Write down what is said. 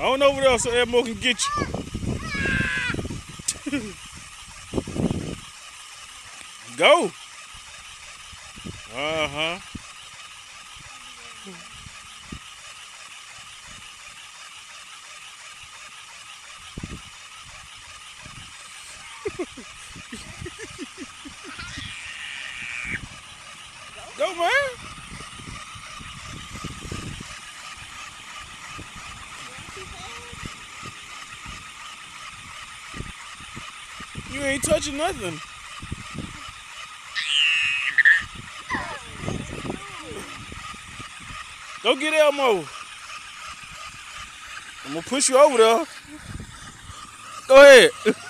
On over there so Elmo can get you. Go. Uh-huh. Go, man. You ain't touching nothing. Go get Elmo. I'm gonna push you over there. Go ahead.